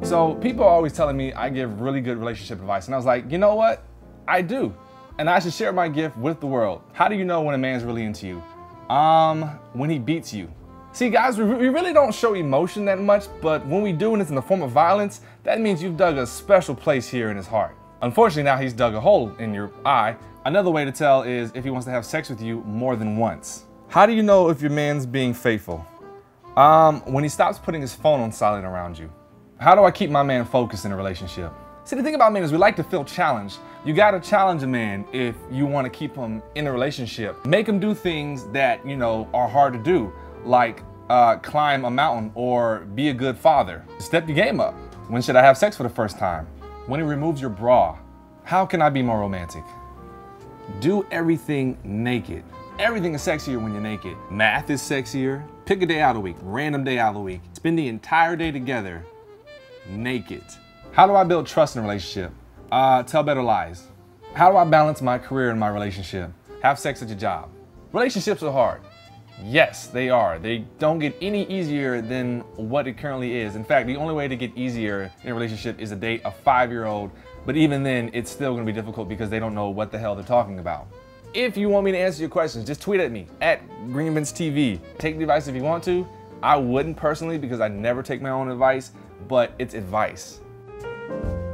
So people are always telling me I give really good relationship advice, and I was like, you know what? I do. And I should share my gift with the world. How do you know when a man's really into you? When he beats you. See guys, we really don't show emotion that much, but when we do and it's in the form of violence, that means you've dug a special place here in his heart. Unfortunately, now he's dug a hole in your eye. Another way to tell is if he wants to have sex with you more than once. How do you know if your man's being faithful? When he stops putting his phone on silent around you. How do I keep my man focused in a relationship? See, the thing about men is we like to feel challenged. You gotta challenge a man if you wanna keep him in a relationship. Make him do things that, you know, are hard to do, like climb a mountain or be a good father. Step your game up. When should I have sex for the first time? When he removes your bra. How can I be more romantic? Do everything naked. Everything is sexier when you're naked. Math is sexier. Pick a day out of the week, random day out of the week. Spend the entire day together, naked. How do I build trust in a relationship? Tell better lies. How do I balance my career and my relationship? Have sex at your job. Relationships are hard. Yes, they are. They don't get any easier than what it currently is. In fact, the only way to get easier in a relationship is to date a 5-year-old, but even then, it's still gonna be difficult because they don't know what the hell they're talking about. If you want me to answer your questions, just tweet at me, @GreenBeansTV. Take the advice if you want to. I wouldn't personally because I never take my own advice, but it's advice.